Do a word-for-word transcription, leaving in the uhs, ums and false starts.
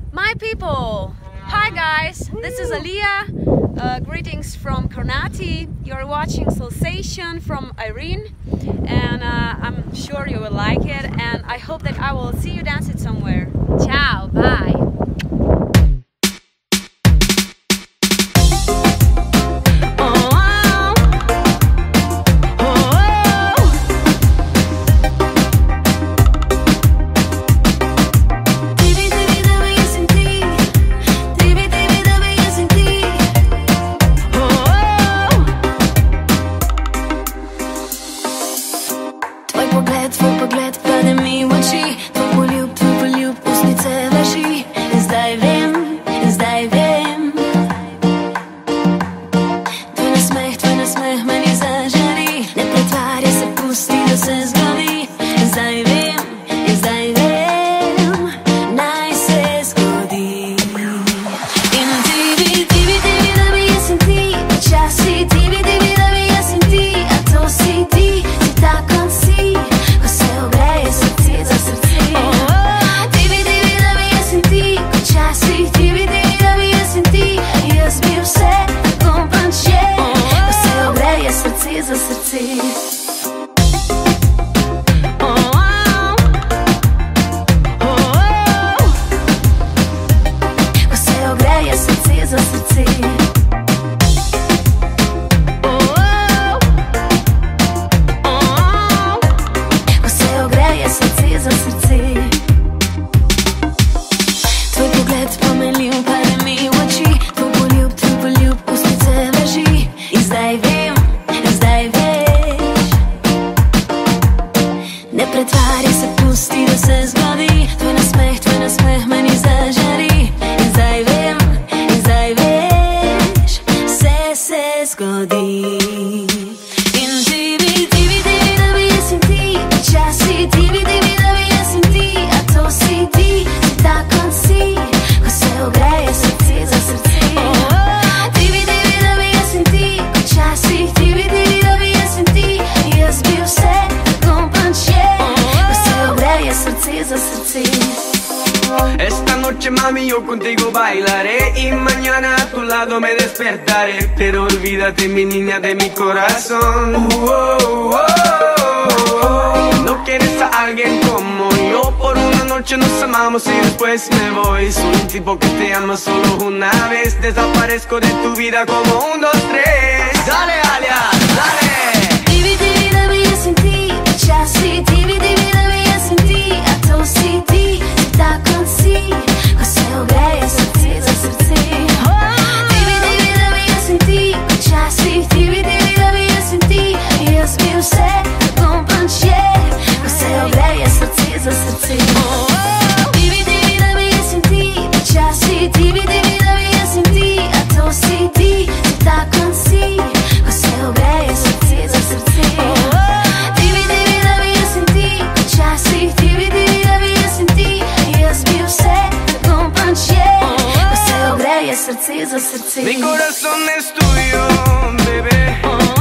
My people! Hi guys, this is Alya. Uh, greetings from Karnati. You're watching Salsation from Irena, and uh, I'm sure you will like it, and I hope that I will see you dance it somewhere. Ciao, bye! Tvoj pogled pade mi v oči, tvoj poljub, tvoj poljub, ustnice vaši. In zdaj vem, in zdaj vem. Tvoj nasmeh, tvoj nasmeh meni zažari. Ne pretvarjaj se, pusti, da se zgodi. In zdaj vem, in zdaj vem, naj se zgodi. In ti bi, ti bi, ti bi, da bi jaz sem ti. Počasi ti bi, ti bi, da bi jaz sem ti. A to si ti, si tak kot si. Za srce. Oh, oh, oh, oh. Ko se ogreje srce za srce. Oh, oh, oh. Ko se ogreje srce za srce. Tvoj pogled pomenljiv pade mi v oči. Tvoj poljub, tvoj poljub, ustnice važi. In zdaj vem, ne pretvarjaj se, pusti, da se zgodi. Tvoj nasmeh, tvoj nasmeh meni zažari. In zdaj vem, in zdaj veš, vse se zgodi. In ti bi, ti bi, ti bi, da bi jaz sem ti. Počasi ti bi, ti bi, da bi jaz sem ti. A to si ti, si tak kot si. Ko se ogreje srce za srce. Ti bi, ti bi, da bi jaz sem ti. Počasi ti bi, ti bi, da bi jaz sem ti. Jaz bi vse srce za srce. Esta noche mami yo contigo bailaré y mañana a tu lado me despertaré, pero olvídate mi niña de mi corazón. Uh, oh, oh, oh. No quieres a alguien como yo, por una noche nos amamos y después me voy. Soy un tipo que te ama solo una vez, desaparezco de tu vida como un, dos, tres. Dale, Alya, dale. Divi, divi, da bi jaz sem ti. Počasi, divi, divi, da bi jaz sem ti. A to si ti, si tak kot si. Ko se ogreje srce za srce. Divi, divi, da bi jaz sem ti. Počasi, divi, divi, da bi jaz sem ti. Jaz bi vse, tako pač je. Ko se ogreje srce za srce. Divi, divi, da bi jaz sem ti. Počasi, divi, divi, da bi jaz sem ti. A to si ti, si tak kot si. Ko se ogreje srce za srce. Divi, divi, da bi jaz sem ti. Počasi, divi, divi, da bi jaz sem ti. Jaz bi vse, tako pač je. Ko se ogreje srce za srce. Mi corazón es tuyo, bebé.